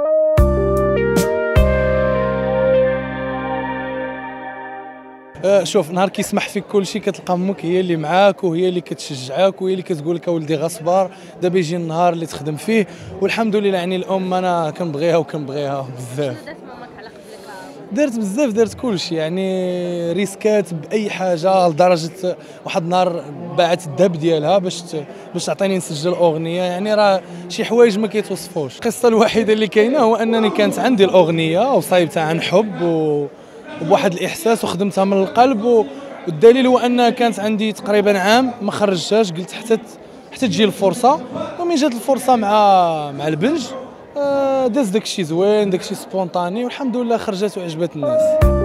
شوف، نهار كيسمح فيك كلشي كتلقى امك هي اللي معاك وهي اللي كتشجعك وهي اللي كتقول لك اولدي غصبر، دابا يجي النهار اللي تخدم فيه. والحمد لله يعني الام انا كنبغيها وكنبغيها بزاف. شنو دارت ماماك على قبلك؟ درت بزاف، درت كلشي يعني ريسكات باي حاجه، لدرجه واحد النهار باعت الذهب ديالها باش تعطيني نسجل اغنيه. يعني راه شي حوايج ما كيتوصفوش. القصه الوحيده اللي كاينه هو انني كانت عندي الاغنيه وصايبتها عن حب وبواحد الاحساس وخدمتها من القلب، والدليل هو انها كانت عندي تقريبا عام ما خرجتهاش. قلت حتى تجي الفرصه، ومن جات الفرصه مع البنج داز داكشي زوين، داكشي سبونطاني، والحمد لله خرجت وعجبت الناس.